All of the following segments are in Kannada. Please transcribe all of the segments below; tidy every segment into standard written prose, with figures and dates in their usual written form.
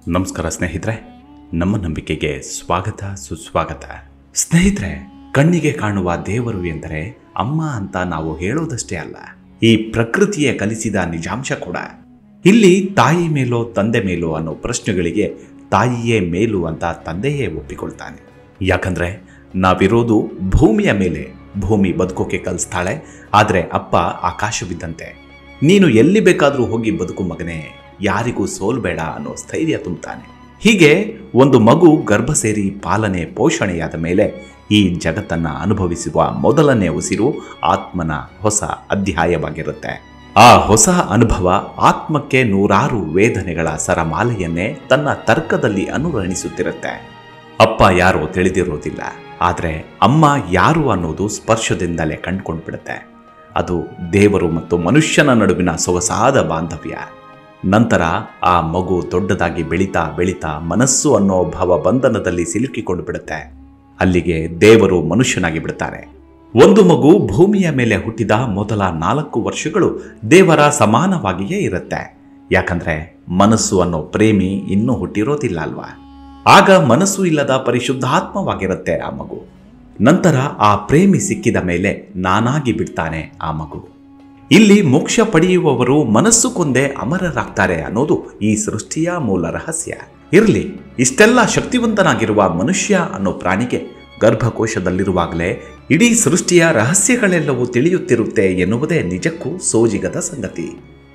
ನಮಸ್ಕಾರ ಸ್ನೇಹಿತರೆ, ನಮ್ಮ ನಂಬಿಕೆಗೆ ಸ್ವಾಗತ ಸುಸ್ವಾಗತ. ಸ್ನೇಹಿತರೆ, ಕಣ್ಣಿಗೆ ಕಾಣುವ ದೇವರು ಎಂದರೆ ಅಮ್ಮ ಅಂತ ನಾವು ಹೇಳೋದಷ್ಟೇ ಅಲ್ಲ, ಈ ಪ್ರಕೃತಿಯೇ ಕಲಿಸಿದ ನಿಜಾಂಶ ಕೂಡ. ಇಲ್ಲಿ ತಾಯಿ ಮೇಲೋ ತಂದೆ ಮೇಲೋ ಅನ್ನೋ ಪ್ರಶ್ನೆಗಳಿಗೆ ತಾಯಿಯೇ ಮೇಲು ಅಂತ ತಂದೆಯೇ ಒಪ್ಪಿಕೊಳ್ತಾನೆ. ಯಾಕಂದ್ರೆ ನಾವಿರೋದು ಭೂಮಿಯ ಮೇಲೆ, ಭೂಮಿ ಬದುಕೋಕೆ ಕಲಿಸ್ತಾಳೆ. ಆದರೆ ಅಪ್ಪ ಆಕಾಶವಿದ್ದಂತೆ, ನೀನು ಎಲ್ಲಿ ಬೇಕಾದರೂ ಹೋಗಿ ಬದುಕು ಮಗನೇ, ಯಾರಿಗೂ ಸೋಲ್ಬೇಡ ಅನ್ನೋ ಸ್ಥೈರ್ಯ ತುಂಬುತ್ತಾನೆ. ಹೀಗೆ ಒಂದು ಮಗು ಗರ್ಭ ಸೇರಿ ಪಾಲನೆ ಪೋಷಣೆಯಾದ ಮೇಲೆ ಈ ಜಗತ್ತನ್ನು ಅನುಭವಿಸುವ ಮೊದಲನೇ ಉಸಿರು ಆತ್ಮನ ಹೊಸ ಅಧ್ಯಾಯವಾಗಿರುತ್ತೆ. ಆ ಹೊಸ ಅನುಭವ ಆತ್ಮಕ್ಕೆ ನೂರಾರು ವೇದನೆಗಳ ಸರಮಾಲೆಯನ್ನೇ ತನ್ನ ತರ್ಕದಲ್ಲಿ ಅನುರಣಿಸುತ್ತಿರುತ್ತೆ. ಅಪ್ಪ ಯಾರೋ ತಿಳಿದಿರೋದಿಲ್ಲ, ಆದರೆ ಅಮ್ಮ ಯಾರು ಅನ್ನೋದು ಸ್ಪರ್ಶದಿಂದಲೇ ಕಂಡುಕೊಂಡ್ಬಿಡುತ್ತೆ. ಅದು ದೇವರು ಮತ್ತು ಮನುಷ್ಯನ ನಡುವಿನ ಸೊಗಸಾದ ಬಾಂಧವ್ಯ. ನಂತರ ಆ ಮಗು ದೊಡ್ಡದಾಗಿ ಬೆಳೀತಾ ಬೆಳೀತಾ ಮನಸ್ಸು ಅನ್ನೋ ಭವಬಂಧನದಲ್ಲಿ ಸಿಲುಕಿಕೊಂಡು ಬಿಡುತ್ತೆ. ಅಲ್ಲಿಗೆ ದೇವರು ಮನುಷ್ಯನಾಗಿ ಬಿಡುತ್ತಾರೆ. ಒಂದು ಮಗು ಭೂಮಿಯ ಮೇಲೆ ಹುಟ್ಟಿದ ಮೊದಲ 4 ವರ್ಷಗಳು ದೇವರ ಸಮಾನವಾಗಿಯೇ ಇರುತ್ತೆ. ಯಾಕಂದ್ರೆ ಮನಸ್ಸು ಅನ್ನೋ ಪ್ರೇಮಿ ಇನ್ನೂ ಹುಟ್ಟಿರೋದಿಲ್ಲ ಅಲ್ವಾ. ಆಗ ಮನಸ್ಸು ಇಲ್ಲದ ಪರಿಶುದ್ಧಾತ್ಮವಾಗಿರುತ್ತೆ ಆ ಮಗು. ನಂತರ ಆ ಪ್ರೇಮಿ ಸಿಕ್ಕಿದ ಮೇಲೆ ನಾನಾಗಿ ಬಿಡ್ತಾನೆ ಆ ಮಗು. ಇಲ್ಲಿ ಮೋಕ್ಷ ಪಡೆಯುವವರು ಮನಸ್ಸು ಕೊಂದೇ ಅಮರರಾಗ್ತಾರೆ ಅನ್ನೋದು ಈ ಸೃಷ್ಟಿಯ ಮೂಲ ರಹಸ್ಯ. ಇರಲಿ, ಇಷ್ಟೆಲ್ಲ ಶಕ್ತಿವಂತನಾಗಿರುವ ಮನುಷ್ಯ ಅನ್ನೋ ಪ್ರಾಣಿಗೆ ಗರ್ಭಕೋಶದಲ್ಲಿರುವಾಗಲೇ ಇಡೀ ಸೃಷ್ಟಿಯ ರಹಸ್ಯಗಳೆಲ್ಲವೂ ತಿಳಿಯುತ್ತಿರುತ್ತೆ ಎನ್ನುವುದೇ ನಿಜಕ್ಕೂ ಸೋಜಿಗದ ಸಂಗತಿ.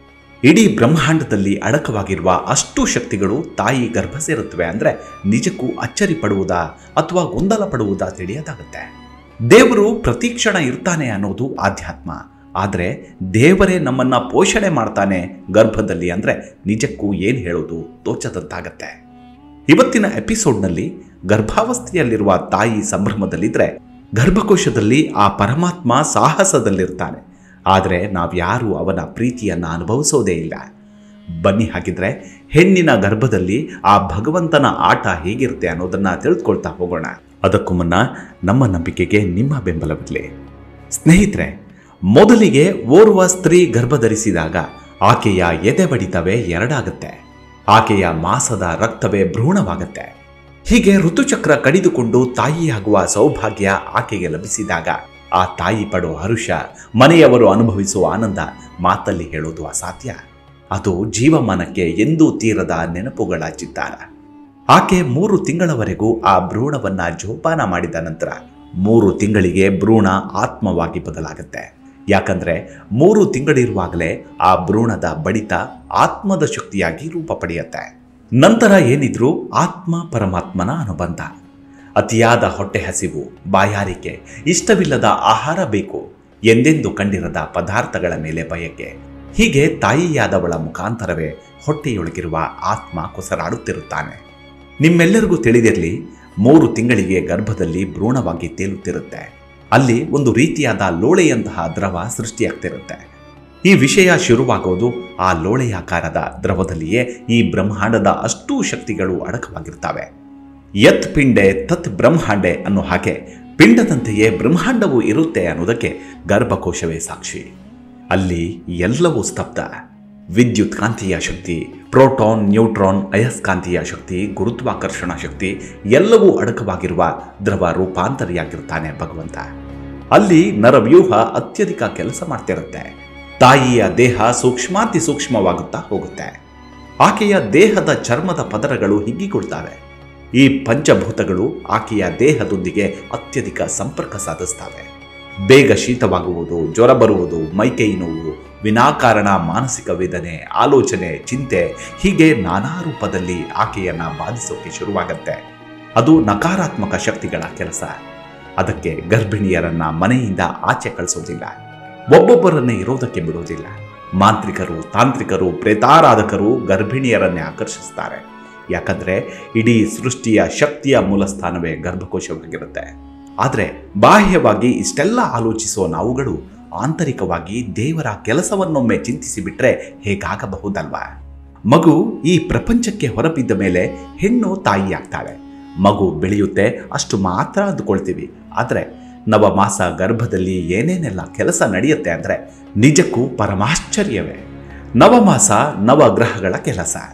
ಇಡೀ ಬ್ರಹ್ಮಾಂಡದಲ್ಲಿ ಅಡಕವಾಗಿರುವ ಅಷ್ಟು ಶಕ್ತಿಗಳು ತಾಯಿ ಗರ್ಭ ಸೇರುತ್ತವೆ ಅಂದರೆ ನಿಜಕ್ಕೂ ಅಚ್ಚರಿ ಪಡುವುದಾ ಅಥವಾ ಗೊಂದಲ ಪಡುವುದಾ ತಿಳಿಯದಾಗುತ್ತೆ. ದೇವರು ಪ್ರತಿಕ್ಷಣ ಇರ್ತಾನೆ ಅನ್ನೋದು ಆಧ್ಯಾತ್ಮ. ಆದರೆ ದೇವರೇ ನಮ್ಮನ್ನ ಪೋಷಣೆ ಮಾಡ್ತಾನೆ ಗರ್ಭದಲ್ಲಿ ಅಂದರೆ ನಿಜಕ್ಕೂ ಏನು ಹೇಳೋದು ತೋಚದಂತಾಗತ್ತೆ. ಇವತ್ತಿನ ಎಪಿಸೋಡ್ನಲ್ಲಿ ಗರ್ಭಾವಸ್ಥೆಯಲ್ಲಿರುವ ತಾಯಿ ಸಂಭ್ರಮದಲ್ಲಿದ್ದರೆ ಗರ್ಭಕೋಶದಲ್ಲಿ ಆ ಪರಮಾತ್ಮ ಸಾಹಸದಲ್ಲಿರ್ತಾನೆ. ಆದರೆ ನಾವ್ಯಾರೂ ಅವನ ಪ್ರೀತಿಯನ್ನು ಅನುಭವಿಸೋದೇ ಇಲ್ಲ. ಬನ್ನಿ ಹಾಗಿದ್ರೆ ಹೆಣ್ಣಿನ ಗರ್ಭದಲ್ಲಿ ಆ ಭಗವಂತನ ಆಟ ಹೇಗಿರುತ್ತೆ ಅನ್ನೋದನ್ನು ತಿಳಿದುಕೊಳ್ತಾ ಹೋಗೋಣ. ಅದಕ್ಕೂ ಮುನ್ನ ನಮ್ಮ ನಂಬಿಕೆಗೆ ನಿಮ್ಮ ಬೆಂಬಲವಿರಲಿ. ಸ್ನೇಹಿತರೆ, ಮೊದಲಿಗೆ ಓರ್ವ ಸ್ತ್ರೀ ಗರ್ಭಧರಿಸಿದಾಗ ಆಕೆಯ ಎದೆ ಬಡಿತವೇ ಎರಡಾಗುತ್ತೆ. ಆಕೆಯ ಮಾಸದ ರಕ್ತವೇ ಭ್ರೂಣವಾಗುತ್ತೆ. ಹೀಗೆ ಋತುಚಕ್ರ ಕಡಿದುಕೊಂಡು ತಾಯಿಯಾಗುವ ಸೌಭಾಗ್ಯ ಆಕೆಗೆ ಲಭಿಸಿದಾಗ ಆ ತಾಯಿ ಪಡೋ ಹರುಷ, ಮನೆಯವರು ಅನುಭವಿಸುವ ಆನಂದ ಮಾತಲ್ಲಿ ಹೇಳೋದು ಅಸಾಧ್ಯ. ಅದು ಜೀವಮಾನಕ್ಕೆ ಎಂದೂ ತೀರದ ನೆನಪುಗಳ ಚಿತ್ತಾರ. ಆಕೆ 3 ತಿಂಗಳವರೆಗೂ ಆ ಭ್ರೂಣವನ್ನ ಜೋಪಾನ ಮಾಡಿದ ನಂತರ 3 ತಿಂಗಳಿಗೆ ಭ್ರೂಣ ಆತ್ಮವಾಗಿ ಬದಲಾಗುತ್ತೆ. ಯಾಕಂದ್ರೆ 3 ತಿಂಗಳಿರುವಾಗಲೇ ಆ ಭ್ರೂಣದ ಬಡಿತ ಆತ್ಮದ ಶಕ್ತಿಯಾಗಿ ರೂಪ ಪಡೆಯುತ್ತೆ. ನಂತರ ಏನಿದ್ರು ಆತ್ಮ ಪರಮಾತ್ಮನ ಅನುಬಂಧ. ಅತಿಯಾದ ಹೊಟ್ಟೆ ಹಸಿವು, ಬಾಯಾರಿಕೆ, ಇಷ್ಟವಿಲ್ಲದ ಆಹಾರ ಬೇಕು, ಎಂದೆಂದು ಕಂಡಿರದ ಪದಾರ್ಥಗಳ ಮೇಲೆ ಬಯಕೆ, ಹೀಗೆ ತಾಯಿಯಾದವಳ ಮುಖಾಂತರವೇ ಹೊಟ್ಟೆಯೊಳಗಿರುವ ಆತ್ಮ ಕೊಸರಾಡುತ್ತಿರುತ್ತಾನೆ. ನಿಮ್ಮೆಲ್ಲರಿಗೂ ತಿಳಿದಿರಲಿ, 3 ತಿಂಗಳಿಗೆ ಗರ್ಭದಲ್ಲಿ ಭ್ರೂಣವಾಗಿ ತೇಲುತ್ತಿರುತ್ತೆ. ಅಲ್ಲಿ ಒಂದು ರೀತಿಯಾದ ಲೋಳೆಯಂತಹ ದ್ರವ ಸೃಷ್ಟಿಯಾಗ್ತಿರುತ್ತೆ. ಈ ವಿಷಯ ಶುರುವಾಗೋದು ಆ ಲೋಳೆಯಾಕಾರದ ದ್ರವದಲ್ಲಿಯೇ ಈ ಬ್ರಹ್ಮಾಂಡದ ಅಷ್ಟೂ ಶಕ್ತಿಗಳು ಅಡಕವಾಗಿರ್ತವೆ. ಯತ್ ಪಿಂಡೆ ತತ್ ಬ್ರಹ್ಮಾಂಡೆ ಅನ್ನೋ ಹಾಗೆ ಪಿಂಡದಂತೆಯೇ ಬ್ರಹ್ಮಾಂಡವೂ ಇರುತ್ತೆ ಅನ್ನೋದಕ್ಕೆ ಗರ್ಭಕೋಶವೇ ಸಾಕ್ಷಿ. ಅಲ್ಲಿ ಎಲ್ಲವೂ ಸ್ತಬ್ಧ. ವಿದ್ಯುತ್ ಕಾಂತೀಯ ಶಕ್ತಿ, ಪ್ರೋಟಾನ್, ನ್ಯೂಟ್ರಾನ್, ಅಯಸ್ಕಾಂತೀಯ ಶಕ್ತಿ, ಗುರುತ್ವಾಕರ್ಷಣ ಶಕ್ತಿ ಎಲ್ಲವೂ ಅಡಕವಾಗಿರುವ ದ್ರವ ರೂಪಾಂತರಿಯಾಗಿರ್ತಾನೆ ಭಗವಂತ. ಅಲ್ಲಿ ನರವ್ಯೂಹ ಅತ್ಯಧಿಕ ಕೆಲಸ ಮಾಡ್ತಿರುತ್ತೆ. ತಾಯಿಯ ದೇಹ ಸೂಕ್ಷ್ಮಾತಿ ಸೂಕ್ಷ್ಮವಾಗುತ್ತಾ ಹೋಗುತ್ತೆ. ಆಕೆಯ ದೇಹದ ಚರ್ಮದ ಪದರಗಳು ಹಿಗ್ಗಿಕೊಳ್ತವೆ. ಈ ಪಂಚಭೂತಗಳು ಆಕೆಯ ದೇಹದೊಂದಿಗೆ ಅತ್ಯಧಿಕ ಸಂಪರ್ಕ ಸಾಧಿಸ್ತವೆ. ಬೇಗ ಶೀತವಾಗುವುದು, ಜ್ವರ ಬರುವುದು, ಮೈಕೈ ನೋವು, ವಿನಾಕಾರಣ ಮಾನಸಿಕ ವೇದನೆ, ಆಲೋಚನೆ, ಚಿಂತೆ, ಹೀಗೆ ನಾನಾ ರೂಪದಲ್ಲಿ ಆಕೆಯನ್ನ ಬಾಧಿಸೋಕೆ ಶುರುವಾಗತ್ತೆ. ಅದು ನಕಾರಾತ್ಮಕ ಶಕ್ತಿಗಳ ಕೆಲಸ. ಅದಕ್ಕೆ ಗರ್ಭಿಣಿಯರನ್ನ ಮನೆಯಿಂದ ಆಚೆ ಕಳಿಸೋದಿಲ್ಲ. ಒಬ್ಬೊಬ್ಬರನ್ನೇ ಇರೋದಕ್ಕೆ ಬಿಡೋದಿಲ್ಲ. ಮಾಂತ್ರಿಕರು, ತಾಂತ್ರಿಕರು, ಪ್ರೇತಾರಾಧಕರು ಗರ್ಭಿಣಿಯರನ್ನೇ ಆಕರ್ಷಿಸ್ತಾರೆ. ಯಾಕಂದ್ರೆ ಇಡೀ ಸೃಷ್ಟಿಯ ಶಕ್ತಿಯ ಮೂಲಸ್ಥಾನವೇ ಗರ್ಭಕೋಶವಾಗಿರುತ್ತೆ. ಆದರೆ ಬಾಹ್ಯವಾಗಿ ಇಷ್ಟೆಲ್ಲ ಆಲೋಚಿಸುವ ನಾವುಗಳು ಆಂತರಿಕವಾಗಿ ದೇವರ ಕೆಲಸವನ್ನೊಮ್ಮೆ ಚಿಂತಿಸಿಬಿಟ್ರೆ ಹೇಗಾಗಬಹುದಲ್ವಾ? ಮಗು ಈ ಪ್ರಪಂಚಕ್ಕೆ ಹೊರಬಿದ್ದ ಮೇಲೆ ಹೆಣ್ಣು ತಾಯಿಯಾಗ್ತಾಳೆ. ಮಗು ಬೆಳೆಯುತ್ತೆ, ಅಷ್ಟು ಮಾತ್ರ ಅಂದುಕೊಳ್ತೀವಿ. ಆದರೆ ನವಮಾಸ ಗರ್ಭದಲ್ಲಿ ಏನೇನೆಲ್ಲ ಕೆಲಸ ನಡೆಯುತ್ತೆ ಅಂದರೆ ನಿಜಕ್ಕೂ ಪರಮಾಶ್ಚರ್ಯವೇ. ನವಮಾಸ ನವಗ್ರಹಗಳ ಕೆಲಸ.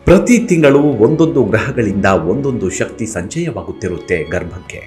ಪ್ರತಿ ತಿಂಗಳು ಒಂದೊಂದು ಗ್ರಹಗಳಿಂದ ಒಂದೊಂದು ಶಕ್ತಿ ಸಂಚಯವಾಗುತ್ತಿರುತ್ತೆ ಗರ್ಭಕ್ಕೆ.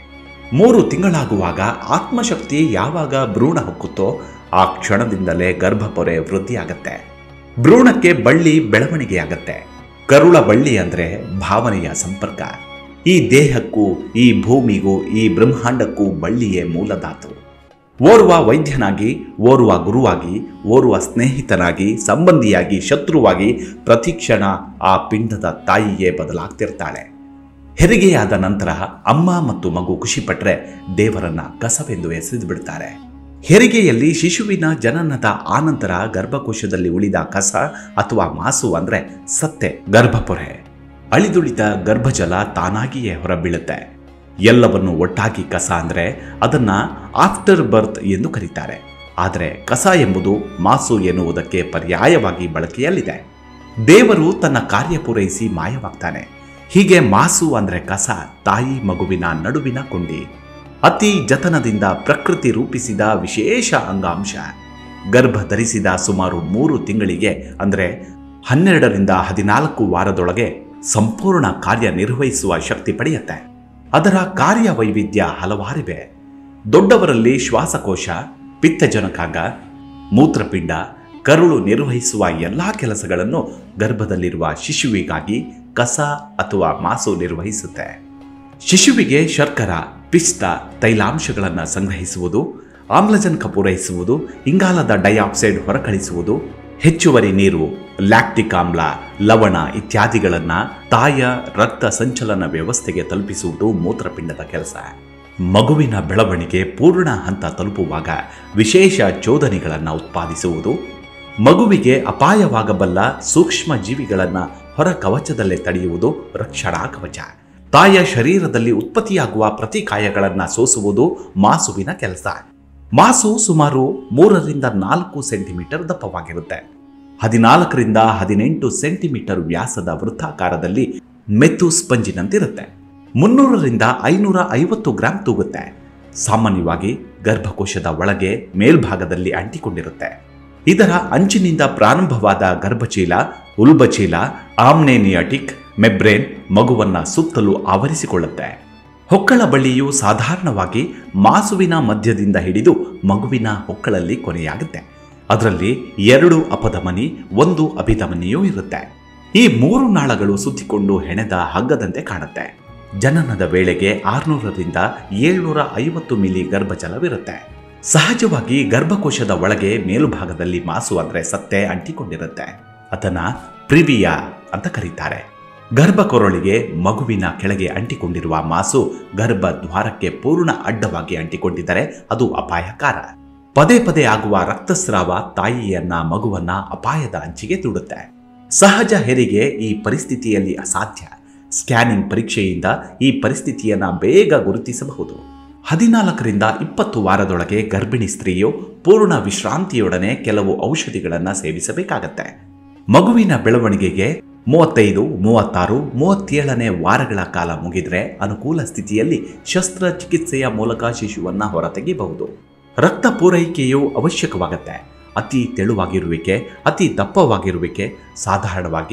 3 ತಿಂಗಳಾಗುವಾಗ ಆತ್ಮಶಕ್ತಿ ಯಾವಾಗ ಭ್ರೂಣ ಹೊಕ್ಕುತ್ತೋ ಆ ಕ್ಷಣದಿಂದಲೇ ಗರ್ಭಪೊರೆ ವೃದ್ಧಿಯಾಗತ್ತೆ. ಭ್ರೂಣಕ್ಕೆ ಬಳ್ಳಿ ಬೆಳವಣಿಗೆಯಾಗತ್ತೆ. ಕರುಳ ಬಳ್ಳಿ ಅಂದ್ರೆ ಭಾವನೆಯ ಸಂಪರ್ಕ. ಈ ದೇಹಕ್ಕೂ ಈ ಭೂಮಿಗೂ ಈ ಬ್ರಹ್ಮಾಂಡಕ್ಕೂ ಬಳ್ಳಿಯೇ ಮೂಲಧಾತು. ಓರ್ವ ವೈದ್ಯನಾಗಿ, ಓರ್ವ ಗುರುವಾಗಿ, ಓರ್ವ ಸ್ನೇಹಿತನಾಗಿ, ಸಂಬಂಧಿಯಾಗಿ, ಶತ್ರುವಾಗಿ ಪ್ರತಿಕ್ಷಣ ಆ ಪಿಂಡದ ತಾಯಿಯೇ ಬದಲಾಗ್ತಿರ್ತಾಳೆ. ಹೆರಿಗೆಯಾದ ನಂತರ ಅಮ್ಮ ಮತ್ತು ಮಗು ಖುಷಿಪಟ್ರೆ ದೇವರನ್ನ ಕಸವೆಂದು ಎಸೆದು ಬಿಡ್ತಾರೆ. ಹೆರಿಗೆಯಲ್ಲಿ ಶಿಶುವಿನ ಜನನದ ಆನಂತರ ಗರ್ಭಕೋಶದಲ್ಲಿ ಉಳಿದ ಕಸ ಅಥವಾ ಮಾಸು ಅಂದ್ರೆ ಸತ್ತೆ ಗರ್ಭಪೊರೆ. ಅಳಿದುಳಿದ ಗರ್ಭಜಲ ತಾನಾಗಿಯೇ ಹೊರಬೀಳುತ್ತೆ. ಎಲ್ಲವನ್ನು ಒಟ್ಟಾಗಿ ಕಸ ಅಂದ್ರೆ ಅದನ್ನ ಆಫ್ಟರ್ ಬರ್ತ್ ಎಂದು ಕರೀತಾರೆ. ಆದರೆ ಕಸ ಎಂಬುದು ಮಾಸು ಎನ್ನುವುದಕ್ಕೆ ಪರ್ಯಾಯವಾಗಿ ಬಳಕೆಯಲ್ಲಿದೆ. ದೇವರು ತನ್ನ ಕಾರ್ಯ ಪೂರೈಸಿ ಮಾಯವಾಗ್ತಾನೆ. ಹೀಗೆ ಮಾಸು ಅಂದ್ರೆ ಕಸ, ತಾಯಿ ಮಗುವಿನ ನಡುವಿನ ಕೊಂಡಿ. ಅತಿ ಜತನದಿಂದ ಪ್ರಕೃತಿ ರೂಪಿಸಿದ ವಿಶೇಷ ಅಂಗಾಂಶ. ಗರ್ಭ ಧರಿಸಿದ ಸುಮಾರು 3 ತಿಂಗಳಿಗೆ ಅಂದ್ರೆ 12ರಿಂದ 14 ವಾರದೊಳಗೆ ಸಂಪೂರ್ಣ ಕಾರ್ಯನಿರ್ವಹಿಸುವ ಶಕ್ತಿ ಪಡೆಯುತ್ತೆ. ಅದರ ಕಾರ್ಯವೈವಿಧ್ಯ ಹಲವಾರಿವೆ. ದೊಡ್ಡವರಲ್ಲಿ ಶ್ವಾಸಕೋಶ, ಪಿತ್ತಜನಕಾಂಗ, ಮೂತ್ರಪಿಂಡ, ಕರುಳು ನಿರ್ವಹಿಸುವ ಎಲ್ಲಾ ಕೆಲಸಗಳನ್ನು ಗರ್ಭದಲ್ಲಿರುವ ಶಿಶುವಿಗಾಗಿ ಕಸ ಅಥವಾ ಮಾಸು ನಿರ್ವಹಿಸುತ್ತೆ. ಶಿಶುವಿಗೆ ಶರ್ಕರ, ಪಿಷ್ಟ, ತೈಲಾಂಶಗಳನ್ನು ಸಂಗ್ರಹಿಸುವುದು, ಆಮ್ಲಜನಕ ಪೂರೈಸುವುದು, ಇಂಗಾಲದ ಡೈಆಕ್ಸೈಡ್ ಹೊರಕಳಿಸುವುದು, ಹೆಚ್ಚುವರಿ ನೀರು, ಲ್ಯಾಕ್ಟಿಕ್ ಆಮ್ಲ, ಲವಣ ಇತ್ಯಾದಿಗಳನ್ನು ತಾಯಿಯ ರಕ್ತ ಸಂಚಲನ ವ್ಯವಸ್ಥೆಗೆ ತಲುಪಿಸುವುದು ಮೂತ್ರಪಿಂಡದ ಕೆಲಸ. ಮಗುವಿನ ಬೆಳವಣಿಗೆ ಪೂರ್ಣ ಹಂತ ತಲುಪುವಾಗ ವಿಶೇಷ ಚೋದನೆಗಳನ್ನು ಉತ್ಪಾದಿಸುವುದು, ಮಗುವಿಗೆ ಅಪಾಯವಾಗಬಲ್ಲ ಸೂಕ್ಷ್ಮ ಜೀವಿಗಳನ್ನು ಹೊರ ಕವಚದಲ್ಲೇ ತಡೆಯುವುದು ರಕ್ಷಣಾ ಕವಚ. ತಾಯಿಯ ಶರೀರದಲ್ಲಿ ಉತ್ಪತ್ತಿಯಾಗುವ ಪ್ರತಿಕಾಯಗಳನ್ನು ಸೋಸುವುದು ಮಾಸುವಿನ ಕೆಲಸ. ಮಾಸು ಸುಮಾರು 3ರಿಂದ 4 ಸೆಂಟಿಮೀಟರ್ ದಪ್ಪವಾಗಿರುತ್ತೆ. 14ರಿಂದ 18 ಸೆಂಟಿಮೀಟರ್ ವ್ಯಾಸದ ವೃತ್ತಾಕಾರದಲ್ಲಿ ಮೆತ್ತು ಸ್ಪಂಜಿನಂತಿರುತ್ತೆ. 300ರಿಂದ 550 ಗ್ರಾಂ ತೂಗುತ್ತೆ. ಸಾಮಾನ್ಯವಾಗಿ ಗರ್ಭಕೋಶದ ಒಳಗೆ ಮೇಲ್ಭಾಗದಲ್ಲಿ ಅಂಟಿಕೊಂಡಿರುತ್ತೆ. ಇದರ ಅಂಚಿನಿಂದ ಪ್ರಾರಂಭವಾದ ಗರ್ಭಚೀಲ, ಉಲ್ಬಚೀಲ, ಆಮ್ನೆನಿಯಾಟಿಕ್ ಮೆಬ್ರೇನ್ ಮಗುವನ್ನ ಸುತ್ತಲೂ ಆವರಿಸಿಕೊಳ್ಳುತ್ತೆ. ಹೊಕ್ಕಳ ಬಳ್ಳಿಯು ಸಾಧಾರಣವಾಗಿ ಮಾಸುವಿನ ಮಧ್ಯದಿಂದ ಹಿಡಿದು ಮಗುವಿನ ಹೊಕ್ಕಳಲ್ಲಿ ಕೊನೆಯಾಗುತ್ತೆ. ಅದರಲ್ಲಿ 2 ಅಪಧಮನಿ, 1 ಅಭಿಧಮನಿಯೂ ಇರುತ್ತೆ. ಈ 3 ನಾಳಗಳು ಸುತ್ತಿಕೊಂಡು ಹೆಣೆದ ಹಗ್ಗದಂತೆ ಕಾಣುತ್ತೆ. ಜನನದ ವೇಳೆಗೆ 600ರಿಂದ 750 ಮಿಲಿ ಗರ್ಭಜಲವಿರುತ್ತೆ. ಸಹಜವಾಗಿ ಗರ್ಭಕೋಶದ ಒಳಗೆ ಮೇಲುಭಾಗದಲ್ಲಿ ಮಾಸು ಅಂದ್ರೆ ಸತ್ತೆ ಅಂಟಿಕೊಂಡಿರುತ್ತೆ. ಅದನ್ನ ಪ್ರಿವಿಯಾ ಅಂತ ಕರೀತಾರೆ. ಗರ್ಭಕೊರಳಿಗೆ ಮಗುವಿನ ಕೆಳಗೆ ಅಂಟಿಕೊಂಡಿರುವ ಮಾಸು ಗರ್ಭ ದ್ವಾರಕ್ಕೆ ಪೂರ್ಣ ಅಡ್ಡವಾಗಿ ಅಂಟಿಕೊಂಡಿದ್ದರೆ ಅದು ಅಪಾಯಕಾರ. ಪದೇ ಪದೇ ಆಗುವ ರಕ್ತಸ್ರಾವ ತಾಯಿಯನ್ನ ಮಗುವನ್ನ ಅಪಾಯದ ಅಂಚಿಗೆ ದೂಡುತ್ತೆ. ಸಹಜ ಹೆರಿಗೆ ಈ ಪರಿಸ್ಥಿತಿಯಲ್ಲಿ ಅಸಾಧ್ಯ. ಸ್ಕ್ಯಾನಿಂಗ್ ಪರೀಕ್ಷೆಯಿಂದ ಈ ಪರಿಸ್ಥಿತಿಯನ್ನ ಬೇಗ ಗುರುತಿಸಬಹುದು. 14ರಿಂದ 20 ವಾರದೊಳಗೆ ಗರ್ಭಿಣಿ ಸ್ತ್ರೀಯು ಪೂರ್ಣ ವಿಶ್ರಾಂತಿಯೊಡನೆ ಕೆಲವು ಔಷಧಿಗಳನ್ನು ಸೇವಿಸಬೇಕಾಗತ್ತೆ. ಮಗುವಿನ ಬೆಳವಣಿಗೆಗೆ 35, 36, 37ನೇ ವಾರಗಳ ಕಾಲ ಮುಗಿದ್ರೆ ಅನುಕೂಲ ಸ್ಥಿತಿಯಲ್ಲಿ ಶಸ್ತ್ರಚಿಕಿತ್ಸೆಯ ಮೂಲಕ ಶಿಶುವನ್ನ ಹೊರತೆಗೆಯಬಹುದು. ರಕ್ತ ಪೂರೈಕೆಯು ಅವಶ್ಯಕವಾಗತ್ತೆ. ಅತಿ ತೆಳುವಾಗಿರುವಿಕೆ, ಅತಿ ದಪ್ಪವಾಗಿರುವಿಕೆ, ಸಾಧಾರಣವಾಗಿ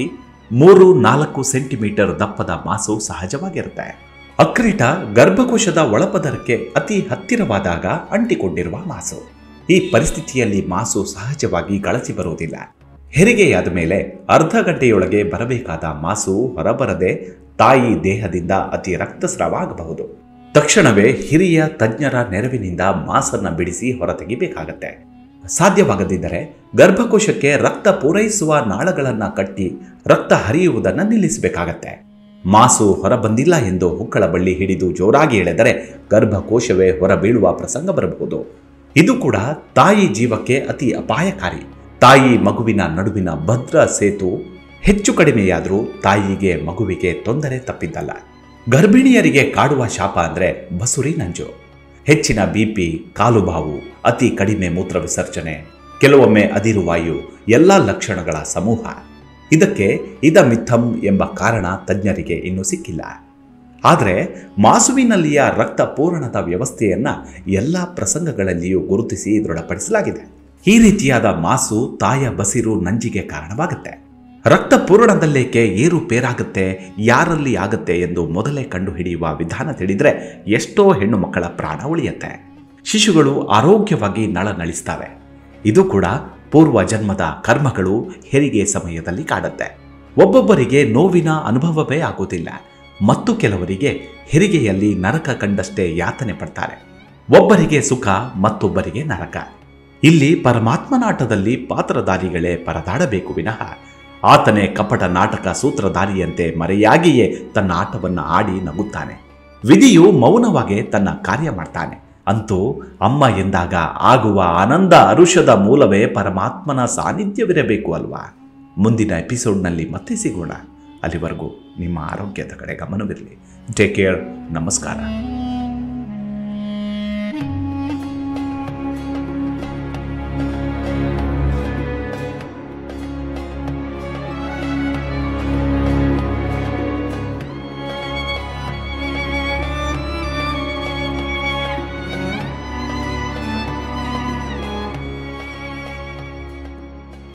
3-4 ಸೆಂಟಿಮೀಟರ್ ದಪ್ಪದ ಮಾಸು ಸಹಜವಾಗಿರುತ್ತೆ. ಅಕ್ರಿಟ ಗರ್ಭಕೋಶದ ಒಳಪದರಕ್ಕೆ ಅತಿ ಹತ್ತಿರವಾದಾಗ ಅಂಟಿಕೊಂಡಿರುವ ಮಾಸು. ಈ ಪರಿಸ್ಥಿತಿಯಲ್ಲಿ ಮಾಸು ಸಹಜವಾಗಿ ಗಳಸಿ ಬರುವುದಿಲ್ಲ. ಹೆರಿಗೆಯಾದ ಮೇಲೆ ಅರ್ಧ ಗಂಟೆಯೊಳಗೆ ಬರಬೇಕಾದ ಮಾಸು ಹೊರಬರದೆ ತಾಯಿ ದೇಹದಿಂದ ಅತಿ ರಕ್ತಸ್ರಾವ ಆಗಬಹುದು. ತಕ್ಷಣವೇ ಹಿರಿಯ ತಜ್ಞರ ನೆರವಿನಿಂದ ಮಾಸನ್ನ ಬಿಡಿಸಿ ಹೊರತೆಗೆಯಬೇಕಾಗತ್ತೆ. ಸಾಧ್ಯವಾಗದಿದ್ದರೆ ಗರ್ಭಕೋಶಕ್ಕೆ ರಕ್ತ ಪೂರೈಸುವ ನಾಳಗಳನ್ನು ಕಟ್ಟಿ ರಕ್ತ ಹರಿಯುವುದನ್ನು ನಿಲ್ಲಿಸಬೇಕಾಗತ್ತೆ. ಮಾಸು ಹೊರಬಂದಿಲ್ಲ ಎಂದು ಹೊಕ್ಕಳ ಬಳ್ಳಿ ಹಿಡಿದು ಜೋರಾಗಿ ಎಳೆದರೆ ಗರ್ಭಕೋಶವೇ ಹೊರಬೀಳುವ ಪ್ರಸಂಗ ಬರಬಹುದು. ಇದು ಕೂಡ ತಾಯಿ ಜೀವಕ್ಕೆ ಅತಿ ಅಪಾಯಕಾರಿ. ತಾಯಿ ಮಗುವಿನ ನಡುವಿನ ಭದ್ರ ಸೇತು ಹೆಚ್ಚು ಕಡಿಮೆಯಾದರೂ ತಾಯಿಗೆ ಮಗುವಿಗೆ ತೊಂದರೆ ತಪ್ಪಿದ್ದಲ್ಲ. ಗರ್ಭಿಣಿಯರಿಗೆ ಕಾಡುವ ಶಾಪ ಅಂದ್ರೆ ಬಸುರಿ ನಂಜು. ಹೆಚ್ಚಿನ ಬಿಪಿ, ಕಾಲುಬಾವು, ಅತಿ ಕಡಿಮೆ ಮೂತ್ರ ವಿಸರ್ಜನೆ, ಕೆಲವೊಮ್ಮೆ ಅದಿರುವಾಯು ಎಲ್ಲ ಲಕ್ಷಣಗಳ ಸಮೂಹ. ಇದಕ್ಕೆ ಇದಮಿಥಂ ಎಂಬ ಕಾರಣ ತಜ್ಞರಿಗೆ ಇನ್ನೂ ಸಿಕ್ಕಿಲ್ಲ. ಆದರೆ ಮಾಸುವಿನಲ್ಲಿಯ ರಕ್ತ ಪೂರಣದ ವ್ಯವಸ್ಥೆಯನ್ನ ಎಲ್ಲ ಪ್ರಸಂಗಗಳಲ್ಲಿಯೂ ಗುರುತಿಸಿ ದೃಢಪಡಿಸಲಾಗಿದೆ. ಈ ರೀತಿಯಾದ ಮಾಸು ತಾಯ ಬಸಿರು ನಂಜಿಗೆ ಕಾರಣವಾಗುತ್ತೆ. ರಕ್ತ ಪೂರಣದಲ್ಲೇಕೆ ಏರುಪೇರಾಗುತ್ತೆ, ಯಾರಲ್ಲಿ ಆಗುತ್ತೆ ಎಂದು ಮೊದಲೇ ಕಂಡುಹಿಡಿಯುವ ವಿಧಾನ ತಿಳಿದ್ರೆ ಎಷ್ಟೋ ಹೆಣ್ಣು ಮಕ್ಕಳ ಪ್ರಾಣ ಉಳಿಯುತ್ತೆ. ಶಿಶುಗಳು ಆರೋಗ್ಯವಾಗಿ ನಳನಳಿಸ್ತವೆ. ಇದು ಕೂಡ ಪೂರ್ವ ಜನ್ಮದ ಕರ್ಮಗಳು ಹೆರಿಗೆ ಸಮಯದಲ್ಲಿ ಕಾಡುತ್ತೆ. ಒಬ್ಬೊಬ್ಬರಿಗೆ ನೋವಿನ ಅನುಭವವೇ ಆಗುವುದಿಲ್ಲ ಮತ್ತು ಕೆಲವರಿಗೆ ಹೆರಿಗೆಯಲ್ಲಿ ನರಕ ಕಂಡಷ್ಟೇ ಯಾತನೆ ಪಡ್ತಾರೆ. ಒಬ್ಬರಿಗೆ ಸುಖ ಮತ್ತೊಬ್ಬರಿಗೆ ನರಕ. ಇಲ್ಲಿ ಪರಮಾತ್ಮನಾಟದಲ್ಲಿ ಪಾತ್ರಧಾರಿಗಳೇ ಪರದಾಡಬೇಕು ವಿನಃ ಆತನೇ ಕಪಟ ನಾಟಕ ಸೂತ್ರಧಾರಿಯಂತೆ ಮರೆಯಾಗಿಯೇ ತನ್ನ ಆಟವನ್ನು ಆಡಿ ನಗುತ್ತಾನೆ. ವಿಧಿಯು ಮೌನವಾಗಿ ತನ್ನ ಕಾರ್ಯ ಮಾಡ್ತಾನೆ. ಅಂತೂ ಅಮ್ಮ ಎಂದಾಗ ಆಗುವ ಆನಂದ ಹರುಷದ ಮೂಲವೇ ಪರಮಾತ್ಮನ ಸಾನ್ನಿಧ್ಯವಿರಬೇಕು ಅಲ್ವಾ. ಮುಂದಿನ ಎಪಿಸೋಡ್ನಲ್ಲಿ ಮತ್ತೆ ಸಿಗೋಣ. ಅಲ್ಲಿವರೆಗೂ ನಿಮ್ಮ ಆರೋಗ್ಯದ ಕಡೆ ಗಮನವಿರಲಿ. Take care. ನಮಸ್ಕಾರ.